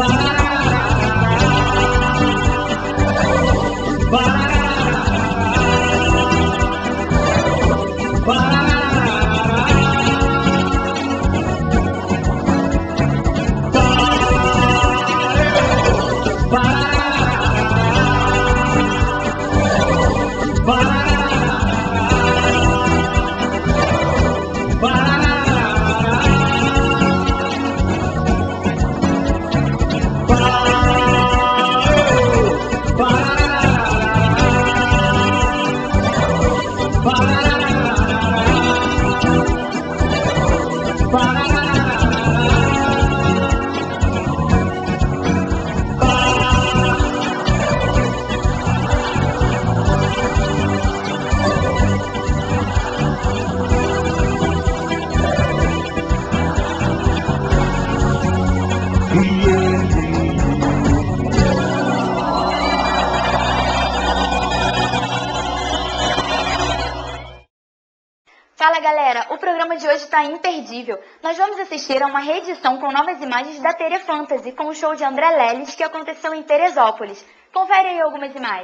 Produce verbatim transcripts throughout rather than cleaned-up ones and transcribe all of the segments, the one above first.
Fala galera, o programa de hoje está imperdível. Nós vamos assistir a uma reedição com novas imagens da Tere Fantasy, com o show de André Leles que aconteceu em Teresópolis. Confere aí algumas imagens.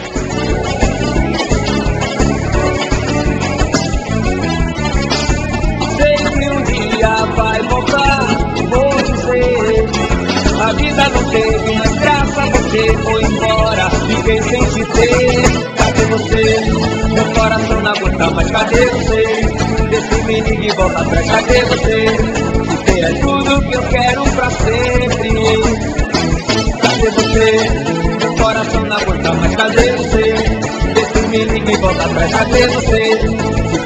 Sei que um dia vai voltar, vou dizer. A vida não teve mais graça, você foi embora, fiquei sem te ter. Cadê você? Meu coração não aguenta, mas cadê você? Desse me liga e volta atrás, cadê você? Você é tudo que eu quero pra sempre. Cadê você? Meu coração não aguenta, mas cadê você? Desse me liga e volta atrás, cadê você?